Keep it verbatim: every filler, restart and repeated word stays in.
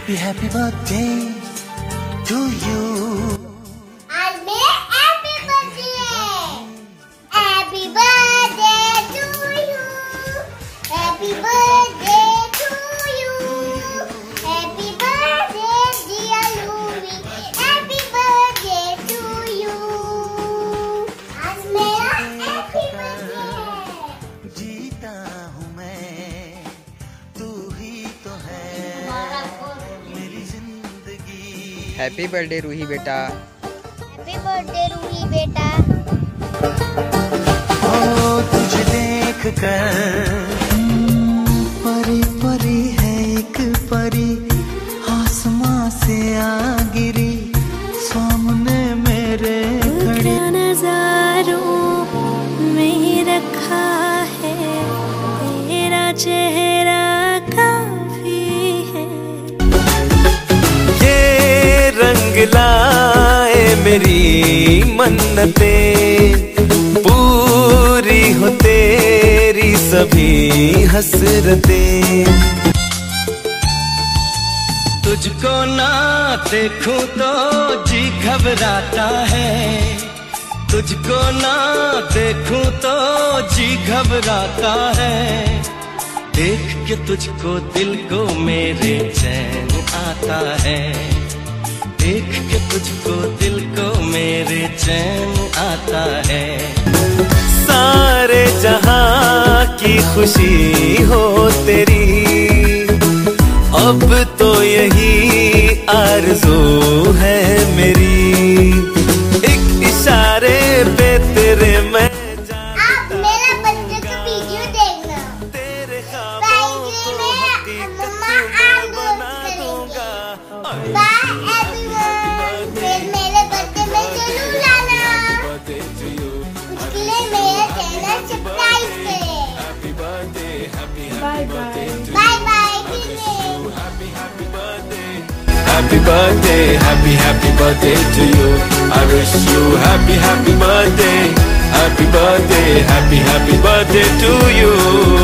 Happy happy birthday to you. आज मेरा happy birthday है. Happy birthday to you. Happy birthday to you. Happy birthday dear Louie. Happy birthday to you. आज मेरा happy birthday है. जीता हूँ मैं, तू ही तो है मेरी जिंदगी. हैप्पी बर्थडे रूही बेटा. हैप्पी बर्थडे रूही बेटा. ओ तुझे देख कर परी परी है एक परी आसमां से आ गिरी सामने मेरे खड़ी. नजारों में रखा है तेरा चेहरा काफी है. ये रंग लाए मेरी मन्नतें पूरी हो तेरी सभी हसरतें. तुझको ना देखूं तो जी घबराता है. तुझको ना देखूं तो जी घबराता है. देख के तुझको दिल को मेरे चैन आता है. देख के तुझको दिल को मेरे चैन आता है. सारे जहां की खुशी हो तेरी अब तो यही आरज़ू है मेरी. एक इशारे पे तेरे मैं आप मेरा बर्थडे का वीडियो देखना. तेरे बाइक में मम्मा आंदोलन करेंगे. Bye everyone. फिर मेरे बर्थडे में जरूर आना. उसके लिए मेरा चैनल सब्सक्राइब करें. Bye bye. Bye bye. Happy birthday, happy happy birthday to you. I wish you happy happy birthday. Happy birthday, happy happy birthday to you.